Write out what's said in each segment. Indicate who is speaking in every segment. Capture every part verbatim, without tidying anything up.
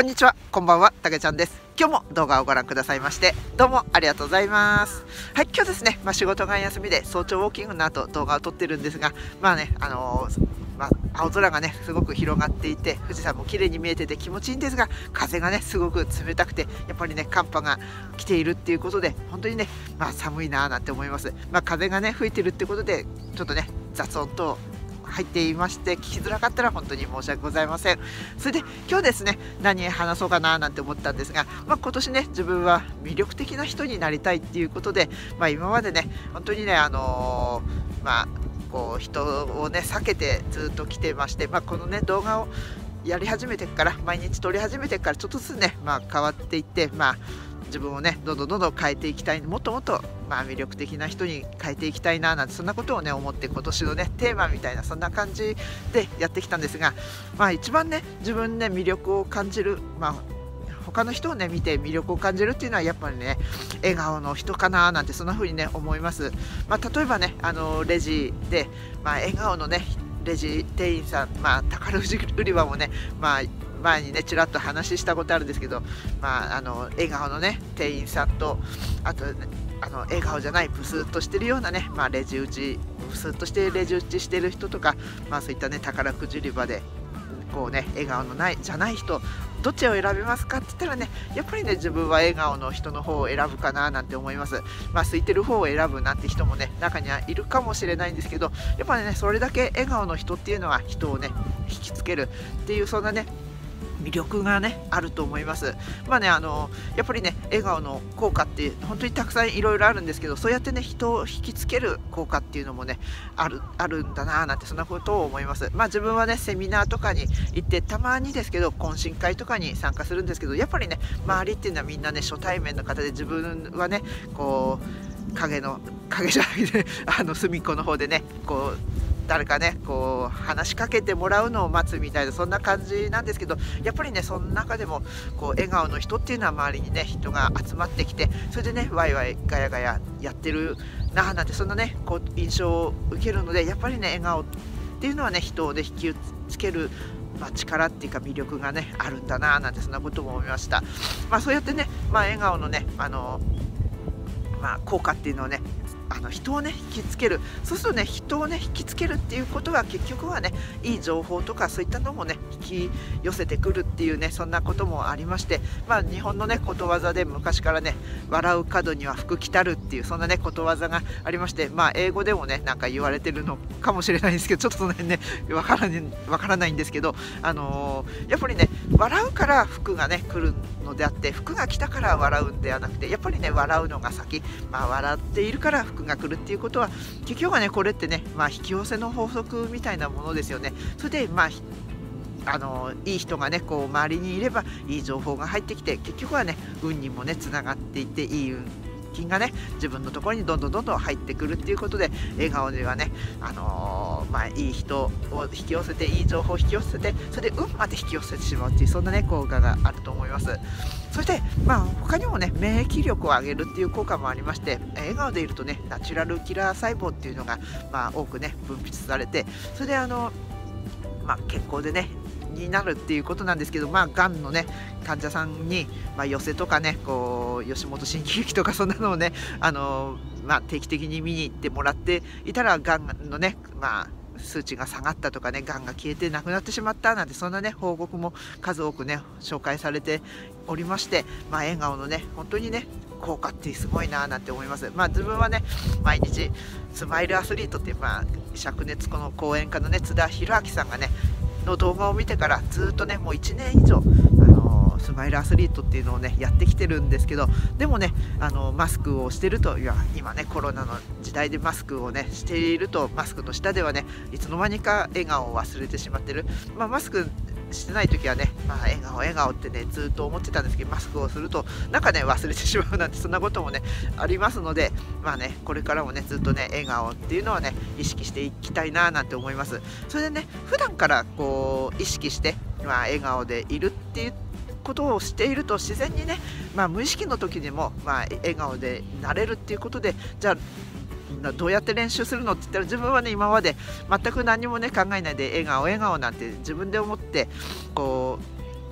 Speaker 1: にちは、こんばんは、たけちゃんです。今日も動画をご覧くださいましてどうもありがとうございます。はい、今日ですね、まあ、仕事が休みで早朝ウォーキングの後動画を撮ってるんですが、まあね、あのーまあ、青空がねすごく広がっていて、富士山も綺麗に見えてて気持ちいいんですが、風がねすごく冷たくて、やっぱりね寒波が来ているっていうことで本当にね、まあ、寒いなーなんて思います。まあ、風がね吹いてるってことでちょっとね雑音と入っていまして聞きづらかったら本当に申し訳ございません。それで今日ですね、何話そうかななんて思ったんですが、まあ、今年ね自分は魅力的な人になりたいっていうことで、まあ、今までね本当にねあのー、まあこう人をね避けてずっと来てまして、まあ、このね動画をやり始めてから毎日撮り始めてからちょっとずつね、まあ、変わっていって、まあ自分をねどんどんどんどん変えていきたい、もっともっとまあ魅力的な人に変えていきたいななんて、そんなことをね思って今年のねテーマみたいなそんな感じでやってきたんですが、まあ一番ね自分ね魅力を感じる、まあ他の人をね見て魅力を感じるっていうのはやっぱりね笑顔の人かななんて、そんな風にね思います。まあ例えばねあのレジで、まあ、笑顔のねレジ店員さん、まあ宝くじ売り場もね、まあ前にねちらっと話したことあるんですけど、まあ、あの笑顔のね店員さんと、あと、ね、あの笑顔じゃないブスッとしてるようなね、まあ、レジ打ちブスッとしてレジ打ちしてる人とか、まあ、そういったね宝くじ売り場でこうね笑顔のないじゃない人、どっちを選びますかって言ったらね、やっぱりね自分は笑顔の人の方を選ぶかななんて思います。まあ空いてる方を選ぶなんて人もね中にはいるかもしれないんですけど、やっぱりねそれだけ笑顔の人っていうのは人をね引きつけるっていう、そんなね魅力がねあると思います。まあねあのやっぱりね笑顔の効果って本当にたくさんいろいろあるんですけど、そうやってね人を引きつける効果っていうのもねあるあるんだななんて、そんなことを思います。まあ自分はねセミナーとかに行ってたまにですけど懇親会とかに参加するんですけど、やっぱりね周りっていうのはみんなね初対面の方で、自分はねこう影の影じゃなくてあの隅っこの方でねこう誰かねこう話しかけてもらうのを待つみたいな、そんな感じなんですけど、やっぱりねその中でもこう笑顔の人っていうのは周りにね人が集まってきて、それでねワイワイガヤガヤやってるなあなんて、そんなねこう印象を受けるので、やっぱりね笑顔っていうのはね人をね引きつける、まあ、力っていうか魅力がねあるんだなあなんて、そんなことも思いました。まあそうやってね、まあ、笑顔のねあのまあ効果っていうのをねあの人をね引きつける、そうするとね人をね引きつけるっていうことは結局はねいい情報とかそういったのもね引き寄せてくるっていうね、そんなこともありまして、まあ日本のねことわざで昔からね笑う角には福来たるっていう、そんなねことわざがありまして、まあ英語でもねなんか言われてるのかもしれないんですけど、ちょっとその辺ねわからないわからないんですけど、あのー、やっぱりね笑うから福がね来るのであって、福が来たから笑うんではなくて、やっぱりね笑うのが先、まあ笑っているから福が来るっていうことは、結局はねこれってね、まあ、引き寄せの法則みたいなものですよね。それでまああのいい人がねこう周りにいればいい情報が入ってきて、結局はね運にもねつながっていって、いい運金がね自分のところにどんどんどんどん入ってくるっていうことで、笑顔ではねあのー、まあいい人を引き寄せて、いい情報を引き寄せて、それで運まで引き寄せてしまうっていう、そんなね効果があると思います。そしてまあ他にもね免疫力を上げるっていう効果もありまして、笑顔でいるとねナチュラルキラー細胞っていうのがまあ多くね分泌されて、それであのまあ健康でねになるっていうことなんですけど、まあがんのね患者さんに、まあ、寄せとかねこう吉本新喜劇とかそんなのをねあの、まあ、定期的に見に行ってもらっていたら、がんのねまあ数値が下がったとかね、がんが消えてなくなってしまったなんて、そんなね報告も数多くね紹介されておりまして、まあ、笑顔のね本当にね効果ってすごいななんて思います。まあ自分はね毎日スマイルアスリートって、まあ灼熱この講演家のね津田弘明さんがねの動画を見てからずっとねもういちねん以上あのスマイルアスリートっていうのをねやってきてるんですけど、でもねあのマスクをしてると、いや今ねコロナの時代でマスクをねしていると、マスクの下ではねいつの間にか笑顔を忘れてしまってる。まあマスクしてない時はね、まあ、笑顔笑顔ってねずっと思ってたんですけど、マスクをするとなんかね忘れてしまうなんて、そんなこともねありますので、まあねこれからもねずっとね笑顔っていうのはね意識していきたいななんて思います。それでね普段からこう意識して、まあ、笑顔でいるっていうことをしていると、自然にね、まあ、無意識の時にも、まあ、笑顔でなれるっていうことで、じゃあどうやって練習するのって言ったら、自分はね今まで全く何もね考えないで笑顔笑顔なんて自分で思ってこう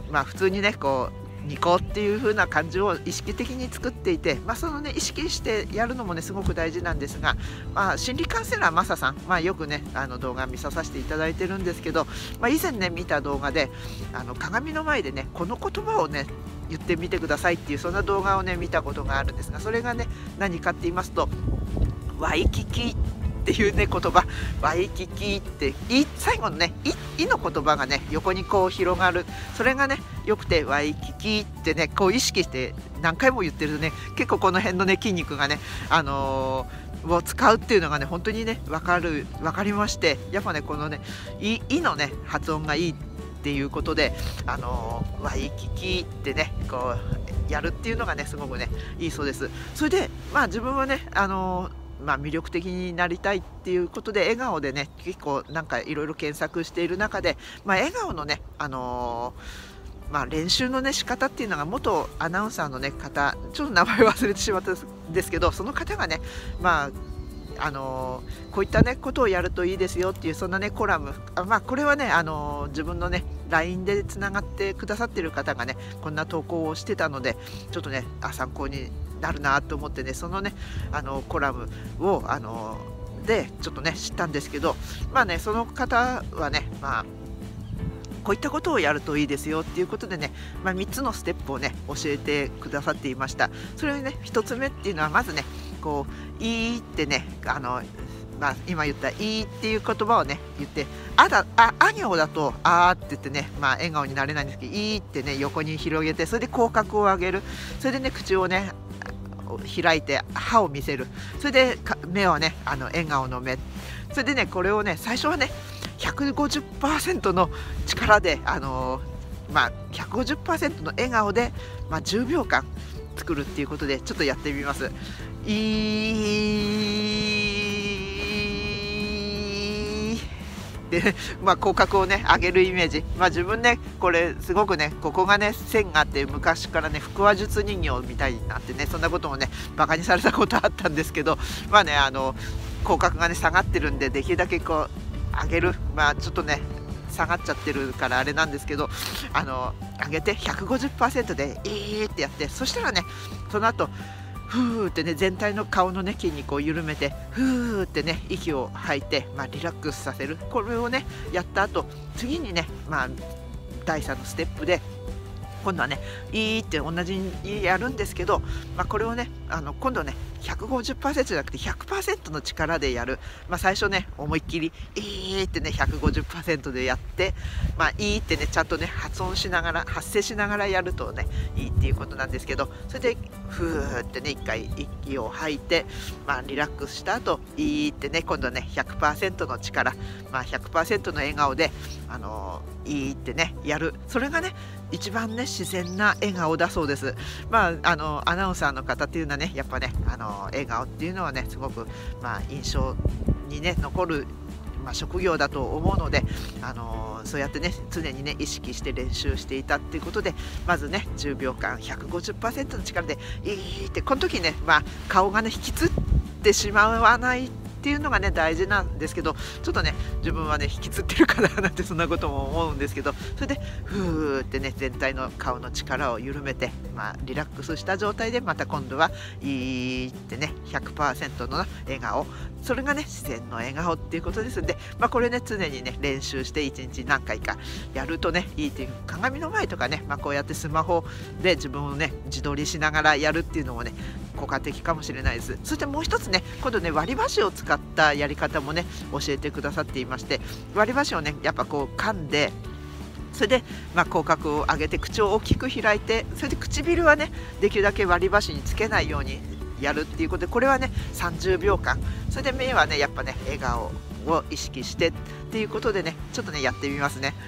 Speaker 1: まあ普通にねこうニコっていう風な感じを意識的に作っていて、まあ、そのね意識してやるのもねすごく大事なんですが、まあ、心理カウンセラーマサさん、まあ、よくねあの動画見させていただいてるんですけど、まあ、以前ね見た動画であの鏡の前でねこの言葉をね言ってみてくださいっていうそんな動画をね見たことがあるんですが、それがね何かって言いますとワイキキっていうね言葉、ワイキキってい最後のねいの言葉がね横にこう広がる、それがねよくてワイキキってねこう意識して何回も言ってるとね結構この辺のね筋肉がねあのー、を使うっていうのがね本当にね分かる分かりまして、やっぱねこのねいいのね発音がいいっていうことであのー、ワイキキってねこうやるっていうのがねすごくねいいそうです。それでまあ自分はねあのーまあ、魅力的になりたいっていうことで笑顔でね結構なんかいろいろ検索している中で、まあ、笑顔のね、あのーまあ、練習のね仕方っていうのが元アナウンサーのね方ちょっと名前忘れてしまったんですけど、その方がねまああのー、こういったねことをやるといいですよっていうそんなねコラム、あまあこれはね、あのー、自分のね ライン でつながってくださってる方がねこんな投稿をしてたのでちょっとねあ参考になるなと思ってねそのねあのコラムをあのでちょっとね知ったんですけど、まあねその方はねまあこういったことをやるといいですよっていうことでね、まあ、みっつのステップをね教えてくださっていました。それをねひとつめっていうのはまずねこういいってねあのまあ、今言った「いい」っていう言葉をね言って「あ」だ「あ」あ行だと「あ」って言ってね、まあ、笑顔になれないんですけど「いい」ってね横に広げてそれで口角を上げる、それでね口をね開いて歯を見せる、それで目はねあの笑顔の目、それでねこれをね最初はね ひゃくごじゅっパーセント の力であのー、まあ ひゃくごじゅっパーセント の笑顔で、まあ、じゅうびょうかん作るっていうことでちょっとやってみます。いいで、まあ、口角をね上げるイメージ、まあ、自分ねこれすごくねここがね線があって昔からね腹話術人形みたいになってねそんなこともねバカにされたことあったんですけど、まあねあの口角がね下がってるんでできるだけこう上げる、まあちょっとね下がっちゃってるからあれなんですけどあの上げて ひゃくごじゅっパーセント でいいってやって、そしたらねその後ふーってね全体の顔のね筋肉を緩めてふーってね息を吐いて、まあ、リラックスさせる、これをねやった後次にねまあだいさんのステップで今度はねいいって同じにやるんですけど、まあ、これをねあの今度はね ひゃくごじゅっパーセント じゃなくて ひゃくパーセント の力でやる、まあ、最初ね思いっきりいいってね ひゃくごじゅっパーセント でやって、まあ、いいってねちゃんとね発音しながら発声しながらやるとねいいっていうことなんですけど、それでふーってね一回息を吐いて、まあ、リラックスした後いいってね今度はね ひゃくパーセント の力、まあ、ひゃくパーセント の笑顔であのー、いいってねやる、それがね一番ね自然な笑顔だそうです。まああのアナウンサーの方っていうのはねやっぱねあの笑顔っていうのはねすごくまあ印象にね残る、まあ、職業だと思うので、あのそうやってね常にね意識して練習していたっていうことで、まずねじゅうびょうかん ひゃくごじゅっパーセント の力でいいってこの時ね、まあ、顔がね引きつってしまわないっていうのがね大事なんですけど、ちょっとね自分はね引きつってるかななんてそんなことも思うんですけど、それでふーってね全体の顔の力を緩めて、まあ、リラックスした状態でまた今度はいいってね ひゃくパーセント の笑顔、それがね自然の笑顔っていうことですんで、まあ、これね常にね練習していちにち何回かやるとねいいっていう、鏡の前とかね、まあ、こうやってスマホで自分をね自撮りしながらやるっていうのもね効果的かもしれないです。そしてもう一つね今度ね割り箸を使ったやり方もね教えてくださっていまして、割り箸をねやっぱこう噛んでそれで、まあ、口角を上げて口を大きく開いて、それで唇はねできるだけ割り箸につけないようにやるっていうことで、これはねさんじゅうびょうかん、それで目はねやっぱね笑顔を意識してっていうことでねちょっとねやってみますね。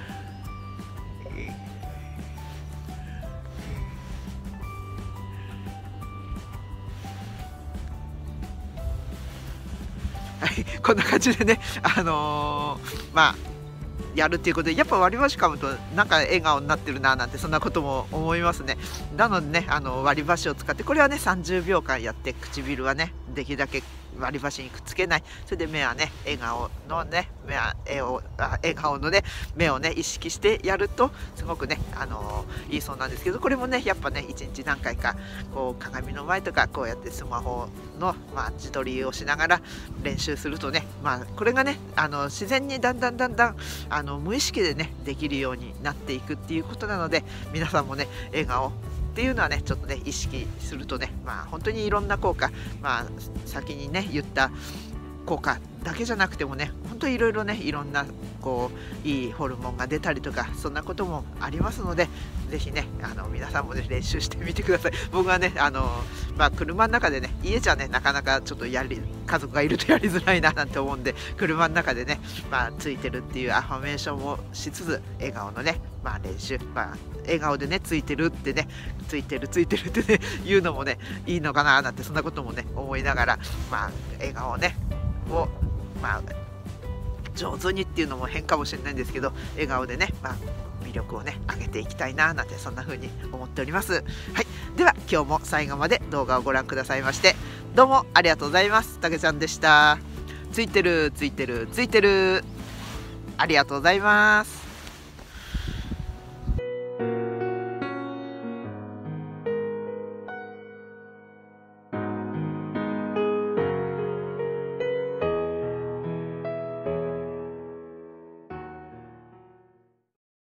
Speaker 1: はい、こんな感じでね、あのー、まあやるっていうことで、やっぱ割り箸噛むとなんか笑顔になってるななんてそんなことも思いますね。なのでねあの割り箸を使ってこれはねさんじゅうびょうかんやって、唇はねできるだけ割り箸にくっつけない、それで目はね笑顔のね目は絵をあ笑顔のね目をね意識してやるとすごくねあのー、いいそうなんですけど、これもねやっぱねいちにち何回かこう鏡の前とかこうやってスマホの、まあ、自撮りをしながら練習するとね、まあ、これがねあの自然にだんだんだんだんあの無意識でねできるようになっていくっていうことなので、皆さんもね笑顔っていうのはねちょっとね意識するとね、まあ本当にいろんな効果、まあ先にね言った効果だけじゃなくてもね、本当にいろいろねいろんなこういいホルモンが出たりとかそんなこともありますので、ぜひねあの皆さんもね練習してみてください。僕はねあのまあ車の中でね、家じゃねなかなかちょっとやり家族がいるとやりづらいななんて思うんで、車の中でねまあついてるっていうアファメーションをしつつ笑顔のねまあ練習、まあ笑顔でねついてるってねついてるついてるってね言うのもねいいのかななんて、そんなこともね思いながら、まあ笑顔ねをまあ上手にっていうのも変かもしれないんですけど、笑顔でね、まあ、魅力をね上げていきたいななんて、そんな風に思っております。はい、では今日も最後まで動画をご覧くださいましてどうもありがとうございます。たけちゃんでした。ついてるついてるついてる、ありがとうございます。